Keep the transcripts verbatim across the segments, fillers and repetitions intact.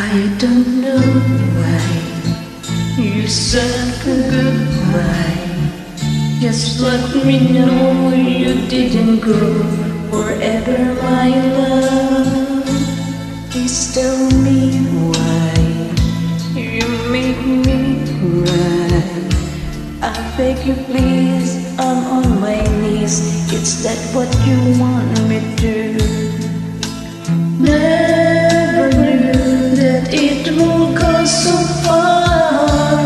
I don't know why you said goodbye. Just let me know you didn't go forever, my love. Please tell me why you make me cry. I beg you please, I'm on my knees. Is that what you want me to? Never knew that it will go so far.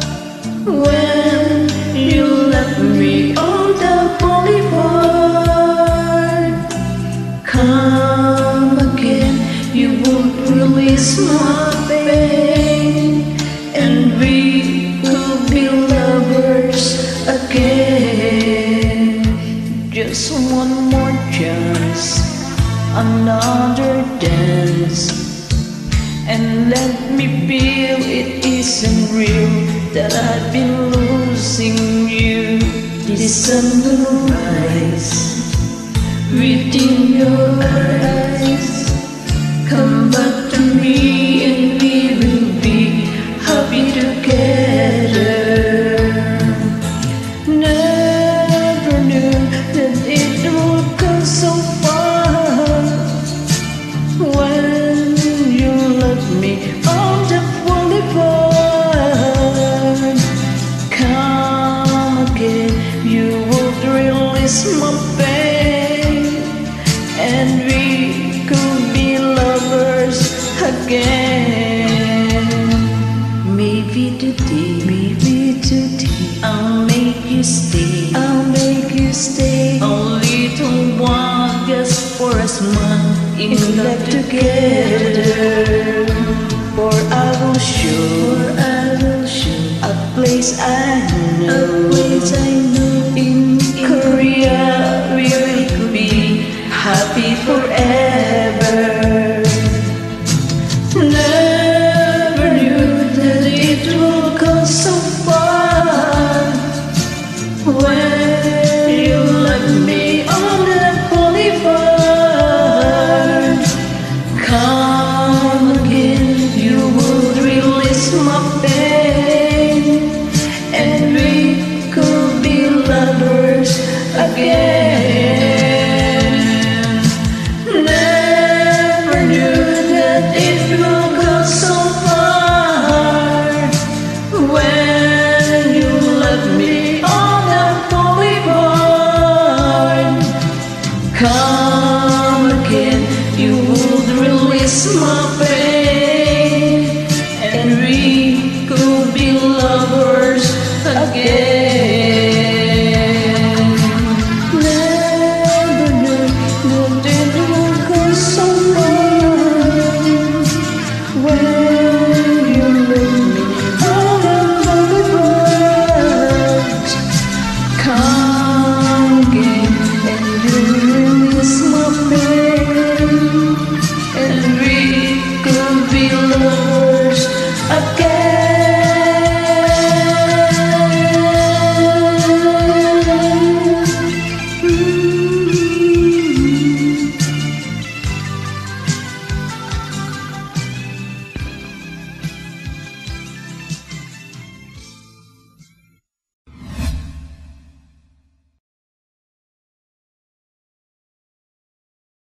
When you left me on the boulevard, come again, you would release my pain, and we could be lovers again. Just one more chance, another dance, and let me feel it isn't real that I've been losing you. The sun will rise within your eyes. Come back to me and we will be happy together. Never knew that it would go so far. When you left me on the boulevard, come again, you would release my pain, and we could be lovers again. Maybe today, maybe today, I'll make you stay, I'll make you stay a little while, just for a smile, in love together. For I will show, for I will show a place I know, a place I know. In Korea we will be happy forever. Never knew that it will go so far. When you left me on the boulevard, come again, you would release my pain, and we could be lovers again. Never knew that it will go so far. When you left me on the boulevard, come again, you would release my pain.